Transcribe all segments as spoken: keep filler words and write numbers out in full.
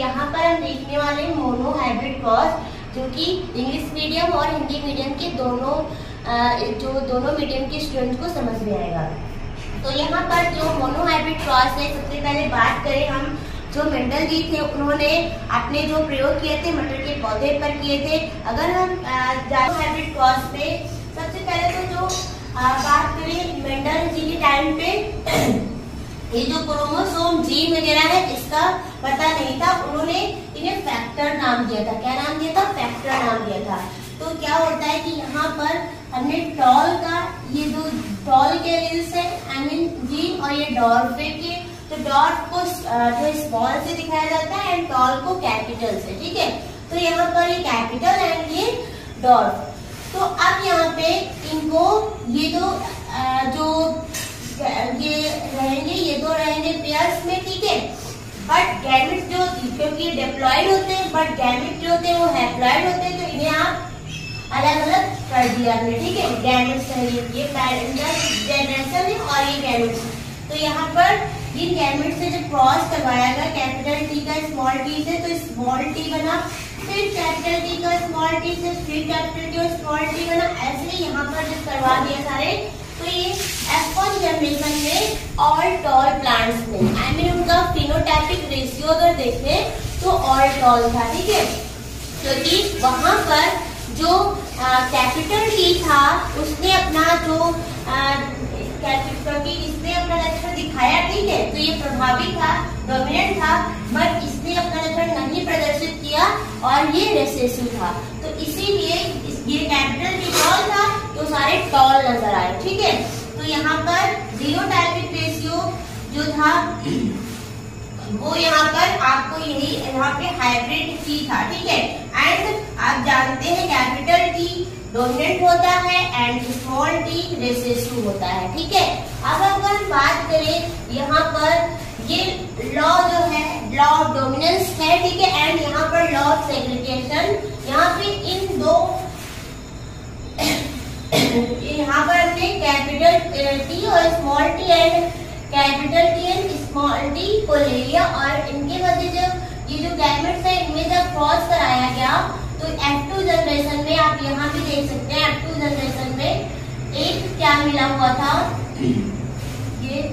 यहाँ पर हम देखने वाले हैं मोनो हाइब्रिड क्रॉस, जो कि इंग्लिश मीडियम और हिंदी मीडियम के दोनों जो दोनों मीडियम के स्टूडेंट्स को समझ में आएगा। तो यहाँ पर जो मोनो हाइब्रिड क्रॉस है, सबसे पहले बात करें हम, जो मेंडल जी थे उन्होंने अपने जो प्रयोग किए थे मटर के पौधे पर किए थे। अगर हम मोनो हाइब्रिड क्रॉस पे सबसे पहले तो जो आ, बात करें मेंडल जी के टाइम पे, ये जो क्रोमोसोम जीन वगैरह है इसका पता नहीं था, उन्होंने इन्हें फैक्टर नाम दिया था। क्या नाम दिया था? फैक्टर नाम दिया था। तो क्या होता है कि यहाँ पर हमने टॉल का, ये जो टॉल के एलील्स है आई मीन जीन, और ये डॉर्फ के, तो डॉर्फ को जो स्मॉल से दिखाया जाता है एंड टॉल को कैपिटल से, ठीक है। तो यहाँ पर ये कैपिटल एंड ये डॉर्फ। तो अब यहाँ पे इनको ये जो जो ये रहेंगे, ये दो रहेंगे पेयर्स में, ठीक है। बट गैमेट्स जो, क्योंकि डिप्लॉयड होते हैं, बट गैमेट्स जो होते हैं वो हैप्लॉयड होते हैं, तो इन्हें आप अलग अलग कर दिया आपने, ठीक है। गैमेट्स है ये ये जनरेशन है और ये गैमेट्स। तो यहाँ पर इन गैमेट्स से जब क्रॉस करवाया गया कैपिटल टी का स्मॉल टी से, तो स्मॉल टी बना, फिर कैपिटल टी का स्मॉल टी से फिर कैपिटल टी और स्मॉल टी बना। ऐसे यहाँ पर जब करवा दिया सारे, तो ये एफ वन जनरेशन में ऑल टॉल प्लांट्स में, आई मीन उनका फिनोटाइपिक रेशियो अगर देखें तो ऑल टॉल था, ठीक है। क्योंकि तो वहां पर जो कैपिटल टी था उसने अपना जो क्योंकि इसने अपना लक्षण दिखाया, ठीक है, तो ये प्रभावी था, डोमिनेंट था, बट इसने अपना लक्षण नहीं प्रदर्शित किया और ये रिसेसिव था। तो इसीलिए ये कैपिटल टी टॉल था तो सारे टॉल नजर आए, ठीक है। तो यहाँ पर जीनोटाइपिक रेशियो जो था वो यहाँ पर आपको यही यहाँ पे हाइब्रिड टी था, ठीक है। एंड आप जानते हैं कैपिटल टी डोमिनेंट होता है एंड स्मॉल टी रिसेसिव होता है, ठीक है। अब अगर हम बात करें यहाँ पर ये लॉ जो है, लॉ ऑफ डोमिनेंस है, ठीक है, एंड यहाँ पर लॉ ऑफ सेग्रीगेशन, यहाँ पे इन दो यहाँ पर हमने कैपिटल टी और small T and capital T and small T को ले लिया, और इनके मध्य जब ये जो गैमेट्स है इनमें जब क्रॉस कराया गया, तो एफ टू जनरेशन में आप यहाँ भी देख सकते हैं, एफ टू जनरेशन में एक क्या मिला हुआ था, ये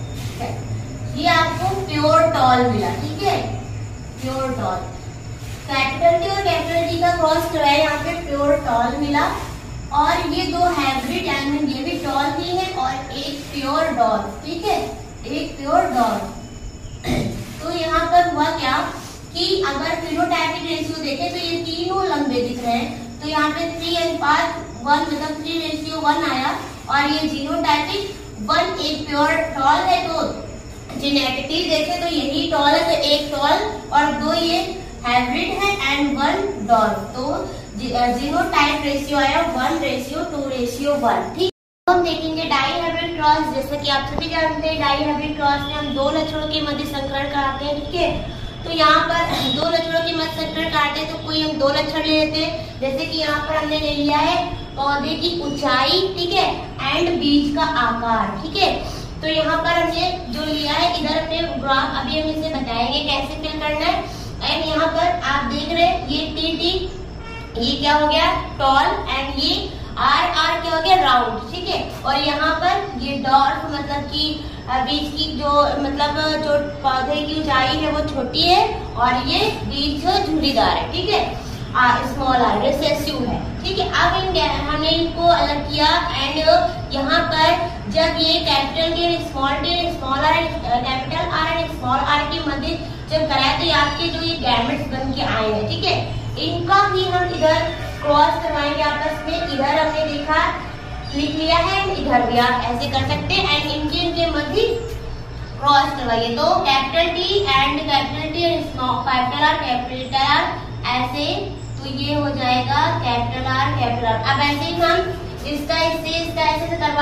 ये आपको प्योर टॉल मिला, ठीक है, प्योर टॉल। कैपिटल टी और कैपिटल टी का क्रॉस कराया, यहाँ पे प्योर टॉल मिला, और ये दो हाइब्रिड आई मीन ये भी टॉल ही है और एक प्योर डॉर्फ, ठीक है, एक प्योर डॉर्फ। तो यहाँ पर हुआ क्या कि अगर फिनोटाइपिक रेशियो देखें तो ये तीनों लंबे दिख रहे हैं, तो यहाँ पे थ्री अनुपात वन मतलब थ्री रेशियो वन आया, और ये जीनोटाइपिक वन एक प्योर टॉल है, तो जेनेटिकली देखें तो यही टॉल है, तो एक टॉल और दो ये हाइब्रिड है एंड वन डॉर्फ। तो जीनोटाइप रेशियो आया one ratio two ratio one, ठीक। हम देखेंगे डाई हाइब्रिड क्रॉस। जैसा कि आप सभी जानते हैं डाई हाइब्रिड क्रॉस में हम दो लक्षणों के मध्य संकरण कराते हैं, ठीक है। तो यहाँ पर दो लक्षणों के मध्य संकरण कराते हैं, तो कोई हम दो लक्षण ले लेते हैं, जैसे कि यहाँ पर हमने ले लिया है पौधे की ऊंचाई, ठीक है, एंड बीज का आकार, ठीक है। तो यहाँ पर हमने जो लिया है, इधर हमने ग्राफ, अभी हम इसे बताएंगे कैसे फिल करना है। एंड यहाँ पर आप देख रहे हैं ये टी टी, ये क्या हो गया टॉल, एंड ये आर आर क्या हो गया राउंड, ठीक है। और यहाँ पर ये डॉर्फ मतलब कि बीज की जो मतलब जो पौधे की ऊंचाई है वो छोटी है, और ये बीज झुर्रीदार है, ठीक है, स्मॉल आर रिसेसिव है, ठीक है। अब इन हमने इनको अलग किया, एंड यहाँ पर जब ये capital T small T small R capital R and small R के मध्य जब कराए, तो आपके जो ये गैमेट्स बन के आए हैं, ठीक है, इनका ही हम इधर क्रॉस करवाएंगे आपस में। इधर हमने देखा लिख लिया है, इधर भी आप ऐसे कर सकते हैं, एंड इनके इनके मध्य क्रॉस करवाइए, तो capital T and capital T and capital R capital R ऐसे, तो ये हो जाएगा कैपिटल आर कैपिटल आर। अब ऐसे ही हम इसका इससे इसका ऐसे करवा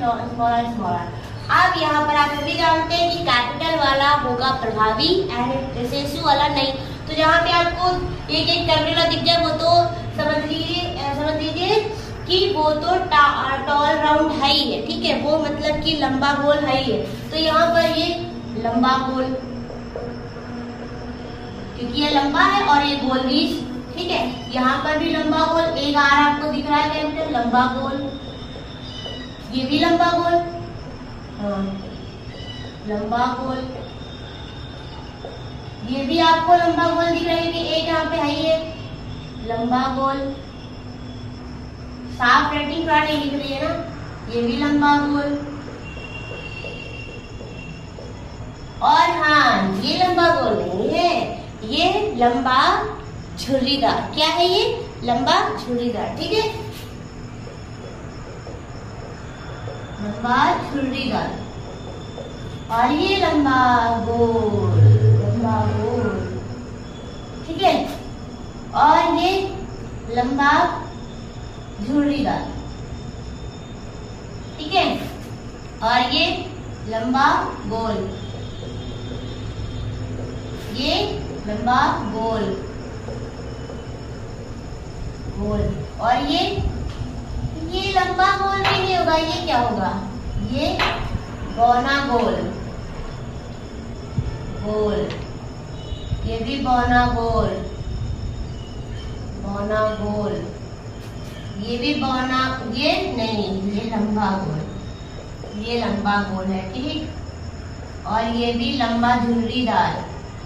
स्मॉलर स्मॉलर। अब यहाँ पर आप सभी जानते हैं कि कैपिटल वाला होगा प्रभावी एंड रिसेसिव वाला नहीं। तो जहाँ पे आपको एक एक कैपिटल दिख जाए वो तो समझ लीजिए समझ लीजिए कि वो तो टॉल राउंड है ही है, ठीक है, वो मतलब कि लंबा गोल है ही है। तो यहाँ पर ये लंबा गोल, क्योंकि ये लंबा है और ये गोल भी, ठीक है। यहाँ पर भी लंबा गोल, एक आर आपको दिख रहा है कैपिटल, लंबा गोल, ये भी लंबा गोल, हाँ लंबा गोल, ये भी आपको लंबा गोल दिख रहा है कि एक यहाँ पे है ये लंबा गोल, साफ राइटिंग थोड़ा नहीं लिख रही है ना, ये भी लंबा गोल। और हाँ ये लंबा गोल नहीं है, ये लंबा झुर्रीदार। क्या है ये? लंबा झुर्रीदार, ठीक है, लंबा झुर्रीदार। और ये लंबा गोल, लंबा गोल, ठीक है। और ये लंबा झुर्रीदार, ठीक है। और ये लंबा गोल, ये लंबा गोल गोल। और ये ये लंबा गोल भी नहीं होगा, ये क्या होगा? ये बौना गोल गोल, ये भी बौना गोल बौना गोल, ये भी बौना, ये नहीं, ये लंबा गोल, ये लंबा गोल है, ठीक। और ये भी लंबा झुर्रीदार।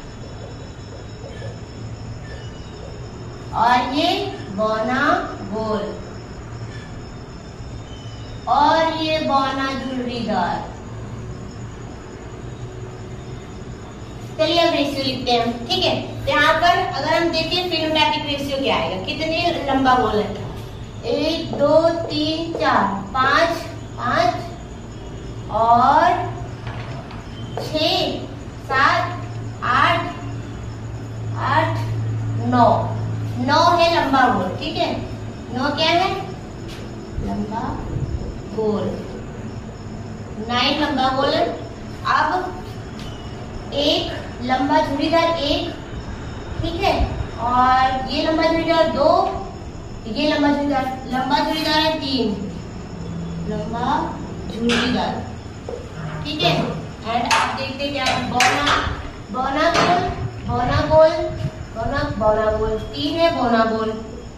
और ये बौना गोल और ये बौना झुर्रीदार। चलिए अब रेशियो लिखते हैं, ठीक है। तो यहाँ पर अगर हम देखें फिनोटाइपिक रेशियो क्या आएगा, कितने लंबा गोल है? एक दो तीन चार पाँच पाँच और छ सात आठ आठ नौ, नौ है लंबा गोल, ठीक है। नौ क्या है? लंबा गोल, नाइन लंबा गोल। अब एक लंबा झुर्रीदार एक, ठीक है। और ये लंबा झुर्रीदार दो, ये लंबा झुर्रीदार, लंबा झुर्रीदार है तीन, लंबा झुर्रीदार, ठीक है। एंड आप देखते क्या, बौना बौना गोल बौना गोल बौना बौना गोल, तीन है बौना गोल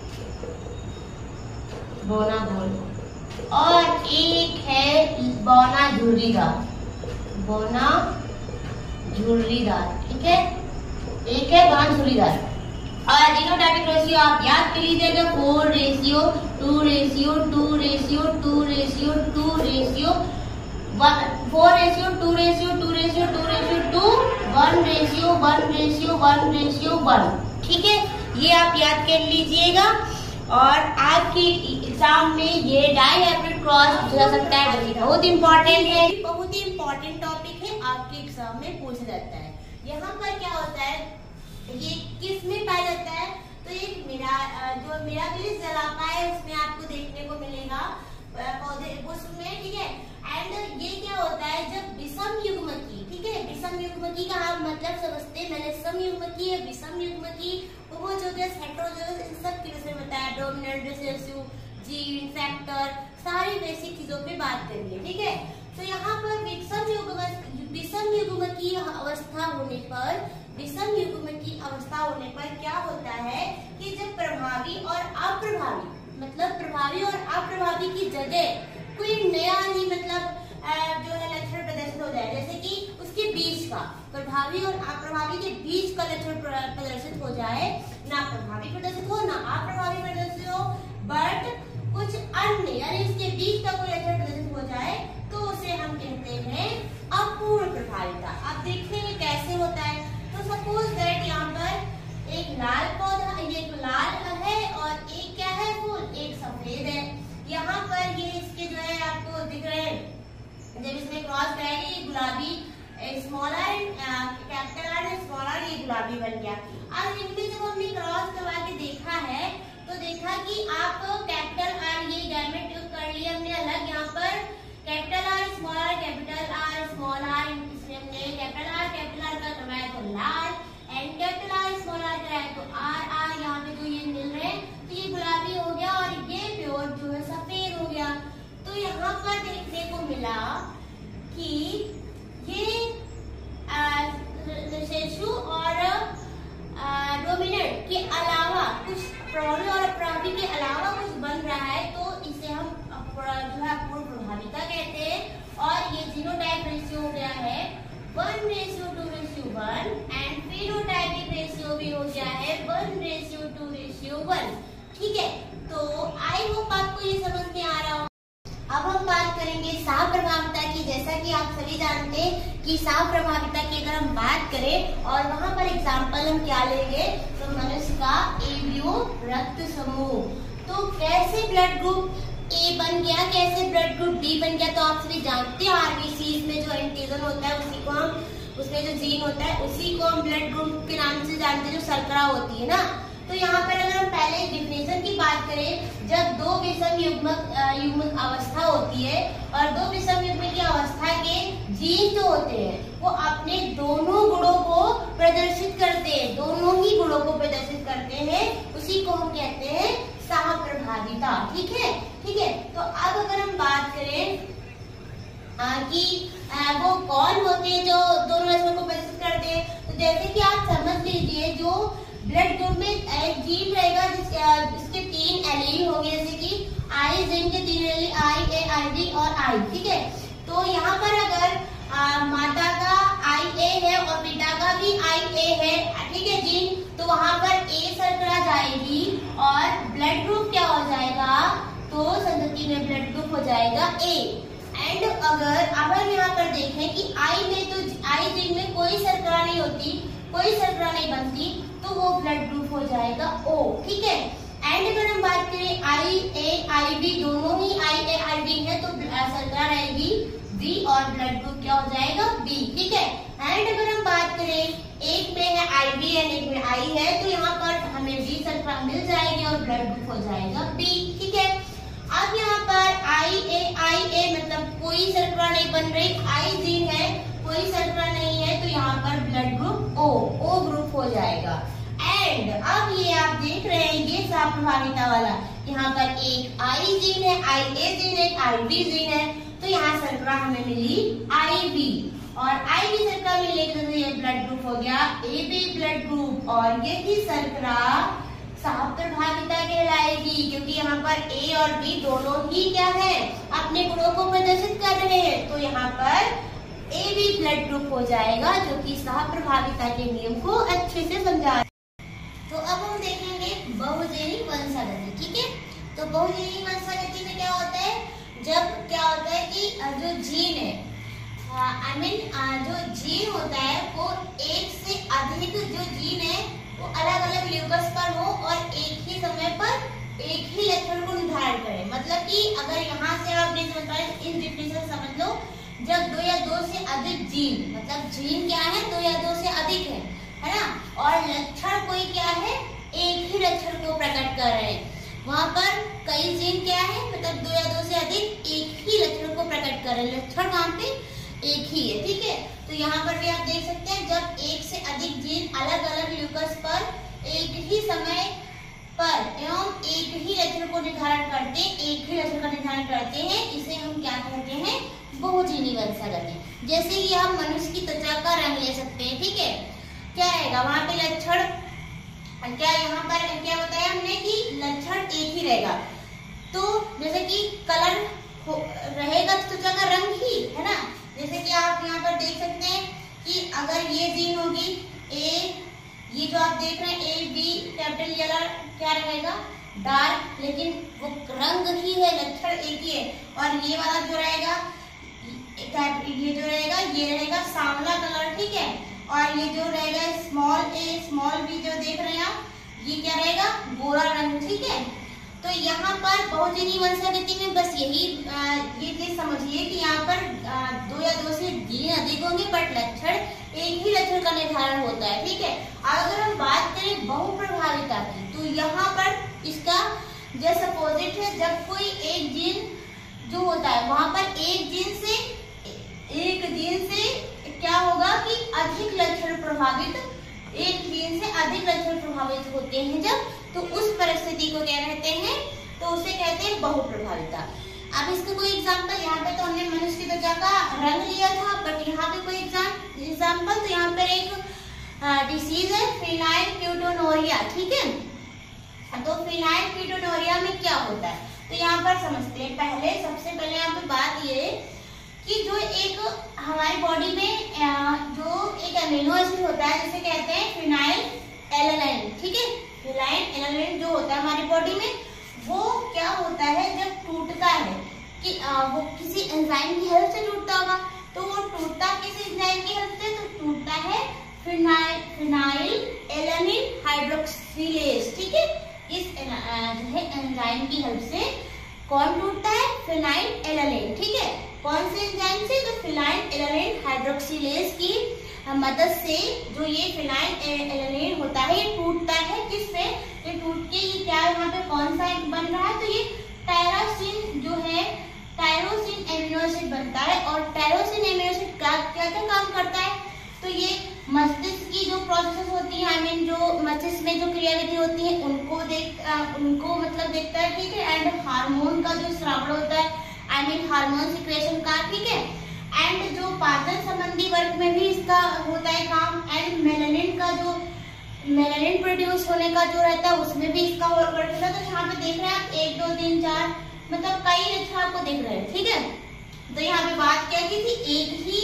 बौना गोल। और एक है बौना झुर्रीदार बौना झुर्रीदार, ठीक है, एक है बौना झुर्रीदार। और फिनोटाइपिक रेशियो आप याद कर लीजिएगा, four ratio two ratio two ratio two ratio two ratio four ratio two ratio two ratio two ratio two one ratio one ratio one ratio one, ठीक है। ये आप याद कर लीजिएगा। और आपके एग्जाम में ये डाइहेब्रिड क्रॉस पूछा सकता है, बहुत इंपॉर्टेंट है, बहुत ही इंपॉर्टेंट टॉपिक है, आपके एग्जाम में पूछा जाता है। यहाँ पर क्या होता है, ये किस में पाया जाता है? तो एक मेरा जो मिराबिलिस जलापा है उसमें आपको देखने को मिलेगा पौधे उसमें, ठीक है। एंड ये क्या होता है, जब विषम युग्मकी, ठीक है, विषम युग्मकी का आप मतलब समझते हैं, मैंने सम युग्मकी है, विषम युग्मकी, होमोजोगस, हेटेरोजोगस, इन सब के विषय में बताया, डोमिनेंट, रिसेसिव, जीन, फैक्टर, सारी बेसिक चीजों पे बात करिए, ठीक है। तो यहाँ पर विषम युग्मकी विषम युग्मकी अवस्था होने पर विषम युग्मकी अवस्था होने पर क्या होता है कि जब प्रभावी और अप्रभावी, मतलब प्रभावी और अप्रभावी की जगह कोई नया ही मतलब जो है लक्षण प्रदर्शित हो जाए, जैसे कि उसके बीच का, प्रभावी और अप्रभावी के बीच का लक्षण प्रदर्शित हो जाए, ना प्रभावी प्रदर्शित हो ना अप्रभावी प्रदर्शित हो, बट कुछ अन्य यानी इसके बीच का कोई लक्षण प्रदर्शित हो जाए तो उसे हम कहते हैं अपूर्ण प्रभाविता। अब देखते हैं कैसे होता है। तो सपोज दैट यहाँ पर एक लाल पौधा, एक लाल है और एक क्या है, फूल, एक सफेद है। यहाँ पर ये इसके जो है आपको दिख रहे हैं, जब इसमें क्रॉस कराएंगे गुलाबी, स्मॉलर कैपिटल आर स्मॉलर, ये गुलाबी बन गया। अब इनमें जब हमने क्रॉस करवा के इसके अलावा कुछ बन रहा है तो इसे हम जो है अपूर्ण प्रभाविता कहते हैं। और ये जीनोटाइप रेशियो हो गया है one ratio two ratio one and phenotypic ratio भी हो गया है one ratio two ratio one. ठीक है, तो आई होप आपको ये समझ में आ रहा हो। अब हम बात करेंगे साह प्रभाविता की। जैसा कि आप सभी जानते हैं कि साह प्रभाविता की अगर हम बात करें और वहां पर एग्जाम्पल हम क्या लेंगे तो मनुष्य का एबीओ रक्त समूह। तो कैसे ब्लड ग्रुप ए बन गया, कैसे ब्लड ग्रुप डी बन गया, तो आप सभी जानते हैं आरबीसी में जो एंटीजन होता है उसी को हम, उसमें जो जीन होता है उसी को हम ब्लड ग्रुप के नाम से जानते हैं, जो शर्करा होती है ना। तो यहाँ पर अगर हम पहले डिफिनेशन की बात करें, जब दो विषम युग्मक युग्मक अवस्था होती है और दो विषम युग्मक की अवस्था के जीन जो होते हैं वो अपने दोनों गुणों को प्रदर्शित करते हैं, दोनों ही गुणों को प्रदर्शित करते हैं, उसी को हम कहते हैं साह प्रभाविता। ठीक है, ठीक है। तो अब अगर हम बात करें आ, कि आ, वो कौन होते हैं जो दोनों रश्मियों को प्रदर्शित करते हैं, तो जैसे कि आप समझ लीजिए जो ब्लड ग्रुप में एक जीन रहेगा जिस, जिसके तीन एलील होंगे, जैसे कि आई जीन के तीन allele I A I D और आई। ठीक है, तो यहाँ पर अगर आ, माता का आई ए है और पिता का भी आई ए है, ठीक है जीन, तो वहां पर ए शर्करा जाएगी और ब्लड ग्रुप क्या हो जाएगा, तो संतति में ब्लड ग्रुप हो जाएगा ए। एंड अगर अब हम यहाँ पर देखें कि आई में तो आई जीन में कोई शर्करा नहीं होती, कोई शर्करा नहीं बनती, तो वो ब्लड ग्रुप हो जाएगा ओ। ठीक है, एंड अगर हम बात करें आई ए आई बी, दोनों ही आई ए आई बी है, तो शर्करा रहेगी बी और ब्लड ग्रुप क्या हो जाएगा बी। ठीक है, एंड अगर हम बात करें एक में है आई बी एंड एक में आई है, तो यहाँ पर हमें बी शर्करा मिल जाएगी और ब्लड ग्रुप हो जाएगा बी। ठीक है, अब यहाँ पर आई ए आई ए मतलब कोई शर्करा नहीं बन रही, आई जीन है, कोई शर्करा नहीं है, तो यहाँ पर blood group O, O group हो जाएगा। एंड अब ये आप देख रहे हैं ये साह प्रभाविता वाला, यहाँ पर एक आई जीन है, आई ए जीन है, आई बी जीन है, तो यहाँ शर्करा हमें मिली आई बी और आई बी शर्करा मिलने के तो ये ब्लड ग्रुप हो गया ए बी ब्लड ग्रुप और ये ही शर्करा साह प्रभाविता कहलाएगी, क्योंकि यहाँ पर ए और बी दोनों ही क्या है अपने गुणों को प्रदर्शित कर रहे हैं, तो यहाँ पर ए बी ब्लड ग्रुप हो जाएगा, जो कि साह प्रभाविता के नियम को अच्छे से समझा। तो अब हम देखेंगे बहुजेनिक वंशागति। ठीक है, तो बहुजेनिक वंशागति में क्या होता है, जब क्या होता है कि जो जीन है आई मीन जो जीन होता है वो एक से अधिक जो जीन है वो अलग अलग ल्यूकस पर हो और एक ही समय पर एक ही लक्षण को निर्धारण करे। मतलब कि अगर यहाँ से आप नहीं समझ पाए तो इस डिफिनेशन समझ लो, जब दो या दो से अधिक जीन, मतलब जीन क्या है दो या दो से अधिक है, है ना, और लक्षण कोई क्या है एक ही लक्षण को प्रकट कर रहे हैं, वहां पर कई जीन क्या है मतलब दो या दो से अधिक एक ही लक्षण को प्रकट कर रहे हैं, लक्षण वहां पे एक ही है। ठीक है, तो यहाँ पर भी आप देख सकते हैं जब एक से अधिक जीन अलग अलग ल्यूकस पर एक ही समय पर एवं एक ही लक्षण को निर्धारण करते एक ही लक्षण का निर्धारण करते हैं, इसे हम क्या कहते हैं बहुजीनी वंशागति। जैसे कि हम मनुष्य की त्वचा का रंग ले सकते हैं। ठीक है, क्या रहेगा वहां पे लक्षण, क्या यहाँ पर क्या बताया हमने कि लक्षण एक ही रहेगा, तो जैसे कि कलर रहेगा त्वचा का रंग ही, है ना। जैसे कि आप यहाँ पर देख सकते हैं कि अगर ये जीन होगी ए, ये जो आप देख रहे हैं ए बी कैपिटल येलो क्या रहेगा डार्क, लेकिन वो रंग ही है, लक्षण एक ही है। और ये वाला जो रहेगा ये जो रहेगा ये रहेगा सांवला कलर। ठीक है, और ये जो रहेगा स्मॉल ए स्मॉल बी जो देख रहे हैं आप, ये क्या रहेगा गोरा रंग। ठीक है, तो यहाँ पर बहुजनी वंशागति में बस यही आ, ये चीज समझिए कि यहाँ पर आ, दो या दो से जीन अधिक होंगे बट लक्षण एक ही लक्षण का निर्धारण होता है। ठीक है, अगर हम बात करें बहुप्रभाविता की तो यहाँ पर इसका जस्ट अपोजिट है, जब कोई एक जीन जो होता है वहां पर एक जीन से एक जीन से क्या होगा कि अधिक लक्षण प्रभावित, एक जीन से अधिक लक्षण प्रभावित होते हैं जब, तो उस परिस्थिति को क्या कहते हैं, तो उसे कहते हैं बहुप्रभाविता। अब इसका कोई एग्जांपल, यहाँ पे तो हमने मनुष्य की त्वचा का रंग लिया था, बट यहाँ पे कोई एग्जांपल, तो यहाँ पर एक डिसीज है फिनाइल कीटोनुरिया। ठीक है, तो फिनाइल कीटोनुरिया क्या होता है, तो यहाँ पर समझते हैं। पहले सबसे पहले यहाँ पे बात ये कि जो एक हमारी बॉडी में जो एक अमीनो एसिड होता है जिसे कहते हैं फिनाइल एलानाइन, ठीक है। फिनाइल एलानाइन जो होता है हमारी बॉडी में, वो क्या होता है जब टूटता है कि आ, वो किसी एंजाइम की हेल्प से टूटता होगा, तो वो टूटता किसी एंजाइम की हेल्प से, तो टूटता है फिनाइल फिनाइल एलानिन हाइड्रोक्सिलेज, ठीक है। इस जो है एंजाइम की हेल्प से कौन टूटता है, फिनाइल एलानिन, ठीक है। कौन से एंजाइम से, तो फिनाइल एलानिन हाइड्रोक्सिलेज की मदद से जो ये फिनाइल एलानिन होता है ये टूटता है। किससे, ये टूट के ये क्या यहाँ पे कौन सा बन रहा है, तो ये टायरोसिन जो है टायरोसिन एमिनो एसिड बनता है। और टायरोसिन एमिनो एसिड क्या क्या क्या काम करता है, तो ये मस्तिष्क की जो प्रोसेस होती है, आई मीन जो मस्तिष्क में जो क्रियाविधि होती है उनको देख आ, उनको मतलब देखता है, ठीक है। एंड हार्मोन का जो श्रावण होता है, आई मीन हार्मोन सिक्रेशन का, ठीक है। एंड जो पाचन संबंधी वर्ग में भी इसका होता है काम। एंड मेलानिन का जो मेलानिन प्रोड्यूस होने का जो रहता है उसमें भी इसका वर्क करता है। तो यहाँ पे देख रहे हैं आप एक दो तीन चार मतलब कई लक्षण आपको दिख रहे हैं, ठीक है। तो यहाँ पे बात क्या की थी, एक ही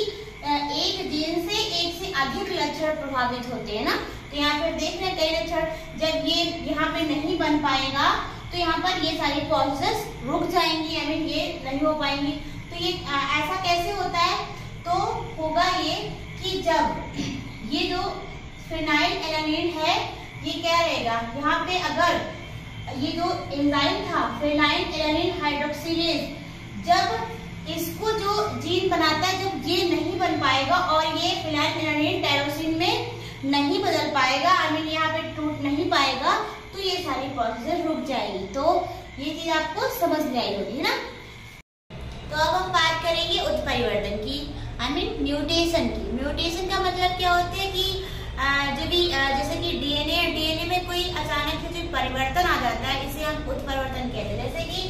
एक जीन से एक से अधिक लक्षण प्रभावित होते हैं ना। तो यहाँ पे देख रहे हैं कई लक्षण, जब ये यहाँ पे नहीं बन पाएगा तो यहाँ पर ये सारी प्रोसेस रुक जाएंगी, आई मीन ये नहीं हो पाएंगी। तो ये आ, ऐसा कैसे होता है, तो होगा ये कि जब ये जो फिनाइल एलानिन है ये क्या रहेगा, यहाँ पे अगर ये जो एंजाइम था फिनाइल एलानिन हाइड्रोक्सिलेज, जब इसको जो जीन बनाता है जब ये नहीं बन पाएगा और ये फिनाइल एलानिन टायरोसिन में नहीं बदल पाएगा, आई मीन यहाँ पे टूट नहीं पाएगा, तो ये सारी प्रोसेस रुक जाएगी। तो ये चीज आपको समझ में आई होगी, है ना। तो अब हम बात करेंगे उत्परिवर्तन की, आई मीन म्यूटेशन की। म्यूटेशन का मतलब क्या होता है कि जो भी जैसे कि डीएनए डीएनए में कोई अचानक से जो परिवर्तन आ जाता है इसे हम उत्परिवर्तन कहते हैं। जैसे कि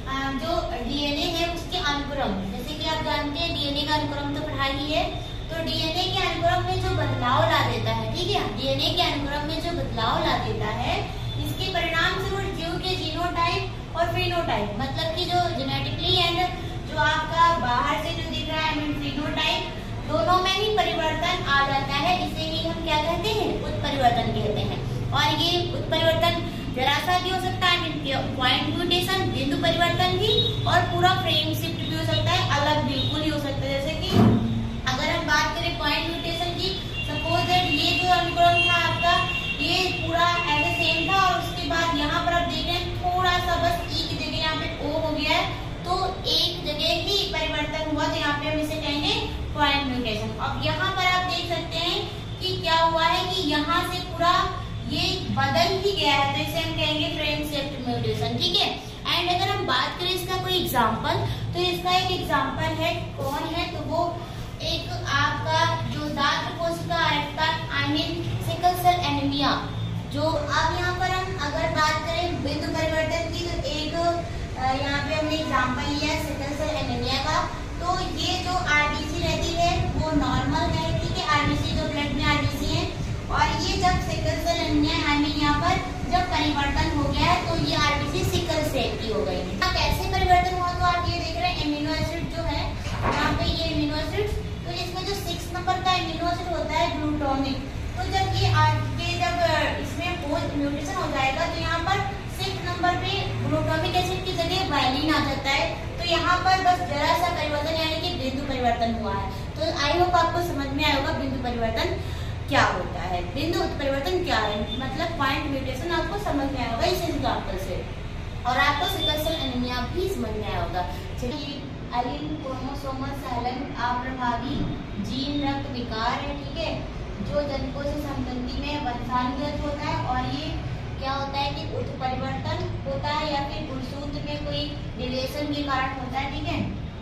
जो डीएनए है उसके अनुक्रम, जैसे कि आप जानते हैं डीएनए का अनुक्रम तो पढ़ा ही है, तो डीएनए के अनुक्रम में जो बदलाव ला देता है, ठीक है, डीएनए के अनुक्रम में जो बदलाव ला देता है इसके परिणाम से वो जीव के जीनोटाइप और फिनोटाइप, मतलब कि जो जेनेटिकली एंड जो आपका बाहर से जो दिख रहा है मीन फिनोटाइप, दोनों में ही परिवर्तन आ जाता है। इसे ही हम क्या कहते हैं, उत्परिवर्तन कहते हैं। और ये उत्परिवर्तन जरा सा भी हो सकता है, पॉइंट म्यूटेशन बिंदु परिवर्तन भी, और पूरा फ्रेम शिफ्ट भी हो सकता है, अलग बिल्कुल ही हो सकता है। जैसे कि अगर हम बात करें पॉइंट म्यूटेशन की, सपोज दैट ये जो अनुक्रम था आपका ये पूरा एज ए सेम था और उसके बाद यहाँ पर आप देख रहे हैं थोड़ा सा बस ई की जगह यहाँ पे ओ हो गया है, तो एक जगह ही परिवर्तन हुआ, तो यहाँ पे हम इसे कहेंगे पॉइंट म्यूटेशन। अब यहाँ पर आप देख सकते हैं कि क्या हुआ है कि यहाँ से पूरा ये बदल ही गया है, तो इसे हम कहेंगे फ्रेम शिफ्ट म्यूटेशन, ठीक है। एंड अगर हम बात करें इसका कोई एग्जांपल, तो इसका एक एग्जांपल है, कौन है, तो वो एक आपका जो दात्र कोशिका का I mean sickle cell anaemia. जो अब यहाँ पर हम अगर बात करें बिंदु परिवर्तन की, तो एक यहाँ पे हमने एग्जांपल लिया है सिकल सेल एनीमिया का। तो ये जो आरबीसी रहती है वो नॉर्मल है, ठीक है, आरबीसी जो ब्लड में आरबीसी है, और ये जब sickle cell anaemia I mean यहाँ पर जब परिवर्तन हो गया है तो ये आरबीसी सिकल सेल की हो गई है। अब कैसे परिवर्तन हुआ, तो आप ये देख रहे हैं एमिनो एसिड जो है यहाँ पे ये एमिनो एसिड, तो इसमें जो सिक्स नंबर का एमिनो एसिड होता है ग्लूटामिक, तो जब ये आगे जब इसमें म्यूटेशन हो जाएगा तो यहाँ पर सिक्स नंबर पे ग्लूटामिक एसिड की जगह वायलिन आ जाता है। तो यहाँ पर बस जरा सा परिवर्तन यानी कि बिंदु परिवर्तन हुआ है। तो आई होप आपको समझ में आएगा बिंदु परिवर्तन क्या होता है, बिंदु उत्परिवर्तन क्या है, मतलब पॉइंट म्यूटेशन आपको समझ में आएगा इस एग्जांपल से, और आपको सिकल सेल एनीमिया भी समझ में आया होगा। चलिए, एलिन क्रोमोसोमल सैलन अप्रभावी जीन रक्त विकार है, ठीक है, जो जनकों से संतति में वंशानुगत होता है, और ये क्या होता है कि उत्परिवर्तन होता है या फिर गुणसूत्र में कोई रिलेशन के कारण होता है, ठीक है।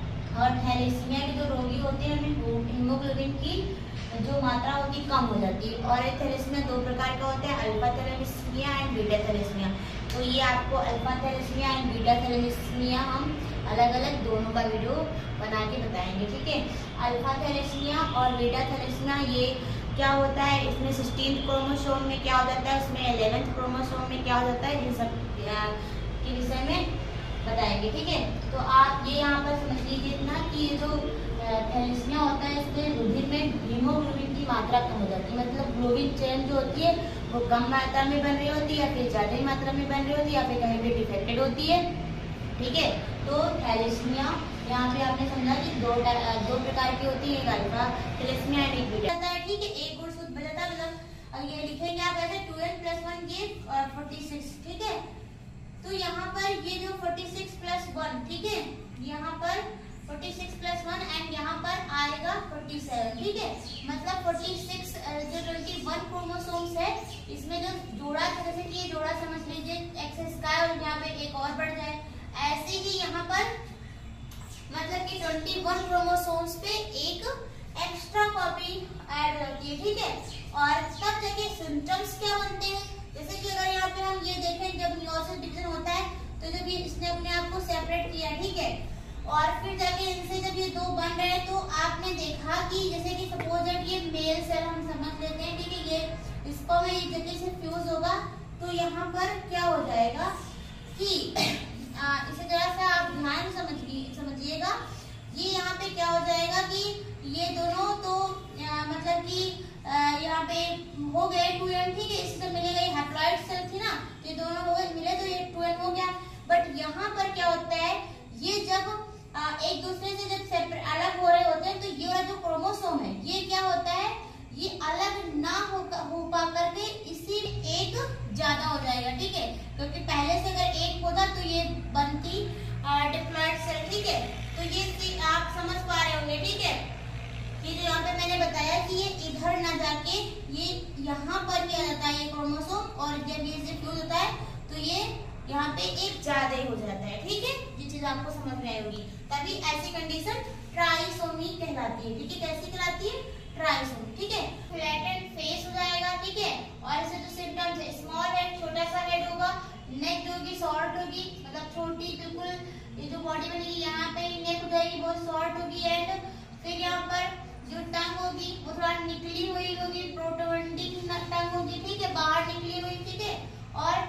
और थैलेसीमिया के जो रोगी होते हैं उनमें हीमोग्लोबिन की जो मात्रा होती है कम हो जाती है। और थैलेसीमिया दो प्रकार का होता है, alpha thalassemia and beta thalassemia. तो ये आपको alpha thalassemia and beta thalassemia हम अलग अलग दोनों का वीडियो बना के बताएंगे, ठीक है। अल्फा थैलेसीमिया और बीटा थैलेसीमिया ये क्या होता है, इसमें सिक्सटीन्थ क्रोमोसोम में क्या हो जाता है, उसमें इलेवेंथ क्रोमोसोम में क्या हो जाता है, इन सब के विषय में बताएंगे। ठीक है, तो आप ये यहाँ पर समझ लीजिए इतना कि ये जो थैलेसीमिया होता है इसके रुधिर में हीमोग्लोबिन की मात्रा कम हो जाती है, मतलब ग्लोबिन चेन जो होती है वो कम मात्रा में बन रही होती है या फिर ज्यादा ही मात्रा में बन रही होती है या फिर कहीं पे डिफेक्टेड होती है। ठीक है, तो थैलेसीमिया यहाँ पे आपने समझा कि दो दो प्रकार की होती है, एक अल्फा थैलेसीमिया एंड एक बीटा है। ठीक है, एक गुण सूत्र बचा मतलब ये लिखेंगे आप ऐसे टू एन प्लस वन के फोर्टी सिक्स। ठीक है, तो यहाँ पर ये जो फोर्टी सिक्स प्लस वन, ठीक है, यहाँ पर forty six plus one and यहाँ पर आएगा फोर्टी सेवन। ठीक है, मतलब फोर्टी सिक्स जो ट्वेंटी वन क्रोमोसोम्स है इसमें जो जोड़ा, जैसे कि ये जोड़ा समझ लीजिए एक्स स्क्वायर और यहाँ पे एक और बढ़ जाए, ऐसे ही यहाँ पर मतलब कि ट्वेंटी वन क्रोमोसोम्स पे एक एक्स्ट्रा कॉपी ऐड होती है। ठीक है, और तब जाके सिम्टम्स क्या बनते हैं, जैसे कि अगर यहाँ पे हम ये देखें जब मियोसिस डिवीजन होता है तो जब ये इसने अपने आप को सेपरेट किया, ठीक है, और फिर जाके इनसे जब ये दो बन रहे हैं तो आपने देखा कि जैसे कि सपोज दैट ये मेल सेल हम समझ लेते हैं, ठीक है, ये इसको में एक जगह से फ्यूज होगा तो यहाँ पर क्या हो जाएगा कि आ, इसे जरा सा आप ध्यान समझिए समझिएगा, ये यहाँ पे क्या हो जाएगा कि ये दोनों तो आ, मतलब कि यहाँ पे हो गए टू एन। ठीक है, इससे तो मिलेगा, ये हैप्लॉइड सेल थी ना, ये दोनों हो गए मिले तो ये टू एन हो गया। बट यहाँ पर क्या होता है, ये जब आ, एक दूसरे से जब सेपरेट अलग हो रहे होते हैं तो ये वाला जो क्रोमोसोम है ये क्या होता है, ये अलग ना हो, हो पा करके इसी एक ज्यादा हो जाएगा। ठीक है, क्योंकि पहले से अगर एक होता तो ये बनती डिप्लॉइड सेल। ठीक है, तो ये आप समझ पा रहे होंगे। ठीक है, ये जो यहाँ पे मैंने बताया कि ये इधर ना जाके ये यहाँ पर भी आ जाता है ये क्रोमोसोम, और जब ये से फ्यूज होता है तो ये यहाँ पे एक ज्यादा हो जाता है। ठीक है, ये चीज आपको समझ में आई होगी, तभी ऐसी कंडीशन ट्राइसोमी कहलाती है। ठीक है, कैसी कहलाती है, ट्राइसोमी। ठीक है, फ्लैटेंड फेस हो जाएगा। ठीक है, और इसे जो सिम्टम्स है, स्मॉल हेड, छोटा सा हेड होगा, नेक जो होगी शॉर्ट होगी, मतलब छोटी बिल्कुल ये जो बॉडी बनेगी यहाँ पे नेक हो जाएगी, बहुत शॉर्ट होगी, एंड फिर यहाँ पर जो टंग होगी वो थोड़ा निकली हुई होगी, प्रोट्रूडिंग टंग होगी। ठीक है, बाहर निकली हुई। ठीक है, और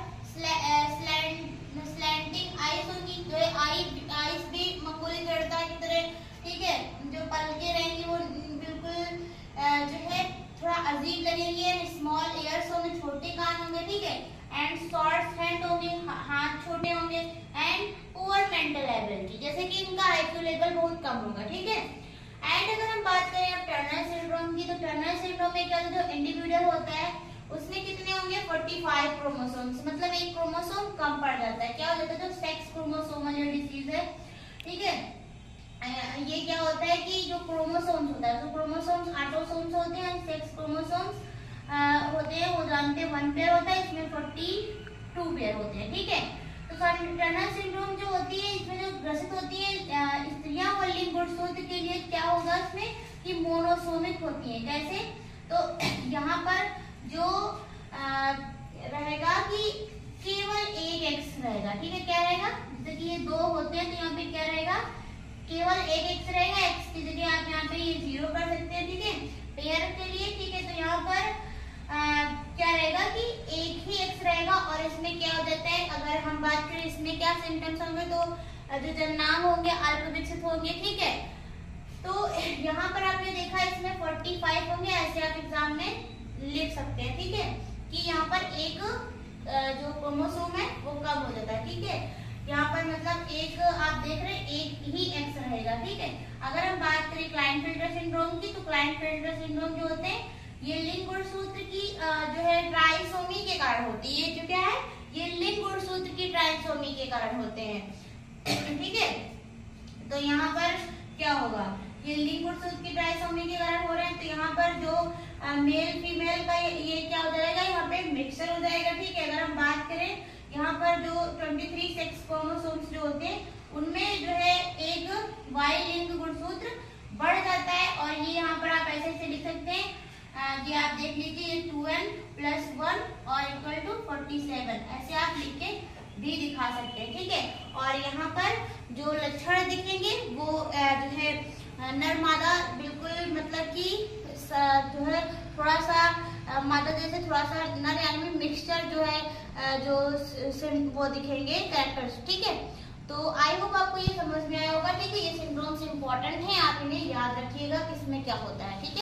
स्लैंटिंग आईज होगी, जो है आई आईज भी मकुली जड़ता की तरह। ठीक है, जो पलके रहेंगी वो बिल्कुल जो है थोड़ा अजीब लगेंगे। स्मॉल ईयर्स होंगे, छोटे कान होंगे। ठीक है, एंड शॉर्ट हैंड होंगे, हाथ छोटे होंगे, एंड पुअर मेंटल एबिलिटी, जैसे कि इनका आईक्यू लेवल बहुत कम होगा। ठीक है, एंड अगर हम बात करें अब टर्नर सिंड्रोम की, तो टर्नर सिंड्रोम में क्या जो इंडिविजुअल होता है उसमें कितने होंगे, पैंतालीस क्रोमोसोम्स, मतलब एक क्रोमोसोम कम पड़ जाता है। क्या हो जाता है, जो सेक्स क्रोमोसोमल डिजीज है। ठीक है, ये क्या होता है कि जो क्रोमोसोम्स होता है, तो क्रोमोसोम्स ऑटोसोम्स होते हैं, सेक्स क्रोमोसोम्स होते हैं, वो जानते हैं वन पेयर होता है, इसमें बयालीस पेयर होते हैं। ठीक है, तो टर्नर सिंड्रोम जो होती है इसमें जो ग्रसित होती है स्त्रियां और लिंग गुणसूत्र के लिए क्या होगा इसमें कि मोनोसोमिक होती है। कैसे, तो यहाँ पर जो आ, रहेगा कि केवल एक एक्स रहेगा। ठीक है, क्या रहेगा, जैसे कि ये दो होते हैं तो यहाँ पे क्या रहेगा, केवल एक एक्स रहेगा, एक्स की जगह आप यहाँ पे ये जीरो कर सकते हैं। ठीक है, पेयर के लिए। ठीक है, तो यहाँ पर आ, क्या रहेगा कि एक ही एक्स रहेगा, और इसमें क्या हो जाता है, अगर हम बात करें इसमें क्या सिम्टम्स होंगे, तो जो जन्नांग होंगे अल्प विकसित होंगे। ठीक है, तो यहाँ पर आपने देखा इसमें पैंतालीस होंगे, ऐसे आप एग्जाम में लिख सकते हैं। ठीक है, कि यहाँ पर एक जो क्रोमोसोम है वो कम हो जाता है। ठीक है, यहाँ पर मतलब एक आप देख रहे हैं एक ही एक्स रहेगा। ठीक है, अगर हम बात करें क्लाइनफेल्टर सिंड्रोम की, तो क्लाइनफेल्टर सिंड्रोम जो होते हैं ये लिंग गुणसूत्र की जो है ट्राइसोमी के कारण होती है। ये जो क्या है, ये लिंग गुणसूत्र की ट्राइसोमी के कारण होते हैं। ठीक है, तो यहाँ पर क्या होगा, ये लिंग गुणसूत्र की ट्राइसोमी के कारण हो रहे हैं, तो यहाँ पर जो मेल फीमेल का ये, ये क्या हो जाएगा, यहाँ पे मिक्सचर हो जाएगा। ठीक है, अगर हम बात करें यहाँ पर जो तेईस सेक्स क्रोमोसोम्स जो होते हैं उनमें जो है एक वाई लिंग गुणसूत्र बढ़ जाता है, और ये यहाँ पर आप ऐसे ऐसे लिख सकते हैं, ये आप देख लीजिए, ये टू एन प्लस वन और इक्वल टू फोर्टी सेवन, ऐसे आप लिख के भी दिखा सकते हैं। ठीक है, और यहाँ पर जो लक्षण दिखेंगे वो जो है नर मादा बिल्कुल मतलब कि जो है थोड़ा सा मादा जैसे थोड़ा सा नर यानी में मिक्सचर जो है जो वो दिखेंगे कैरेक्टर्स, ठीक है। तो आई होप आपको ये समझ में आया होगा, ठीक है। ये सिंड्रोम्स इंपॉर्टेंट है, आप इन्हें याद रखिएगा किसमें क्या होता है, ठीक है।